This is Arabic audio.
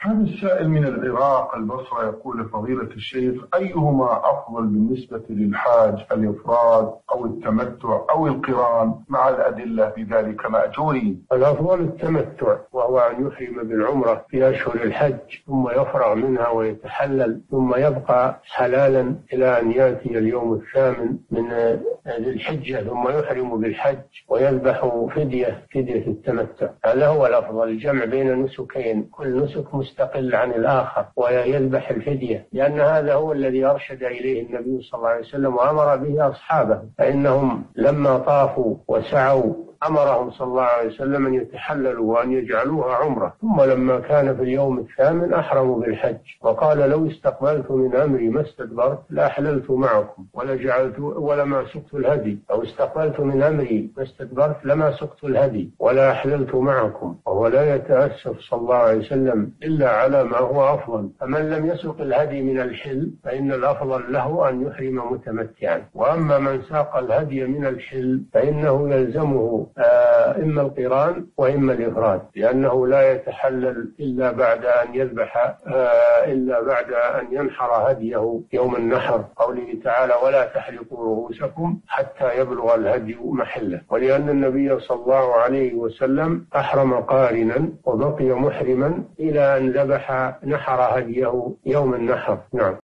هذا السائل من العراق البصرة يقول: فضيلة الشيخ، أيهما أفضل بالنسبة للحاج، الإفراد أو التمتع أو القران، مع الأدلة في ذلك مأجورين؟ الأفضل التمتع، وهو أن يحرم بالعمرة في أشهر الحج ثم يفرغ منها ويتحلل، ثم يبقى حلالا إلى أن يأتي اليوم الثامن من ذي الحجة ثم يحرم بالحج ويذبح فدية التمتع. هذا هو الأفضل، الجمع بين نسكين، كل نسك مستقل عن الآخر، ويذبح الفدية، لأن هذا هو الذي أرشد إليه النبي صلى الله عليه وسلم وأمر به أصحابه، فإنهم لما طافوا وسعوا أمرهم صلى الله عليه وسلم أن يتحللوا وأن يجعلوها عمرة، ثم لما كان في اليوم الثامن أحرموا بالحج، وقال: لو استقبلت من أمري ما استدبرت لأحللت معكم ولما سقت الهدي، لو استقبلت من أمري ما استدبرت لما سقت الهدي ولا أحللت معكم. وهو لا يتأسف صلى الله عليه وسلم إلا على ما هو أفضل، فمن لم يسق الهدي من الحل فإن الأفضل له أن يحرم متمتعا، وأما من ساق الهدي من الحل فإنه يلزمه إما القران وإما الإفراد، لأنه لا يتحلل إلا بعد أن يذبح إلا بعد أن ينحر هديه يوم النحر، قوله تعالى: ولا تحلقوا رؤوسكم حتى يبلغ الهدي محله. ولأن النبي صلى الله عليه وسلم أحرم قارنا وبقي محرما إلى أن نحر هديه يوم النحر. نعم.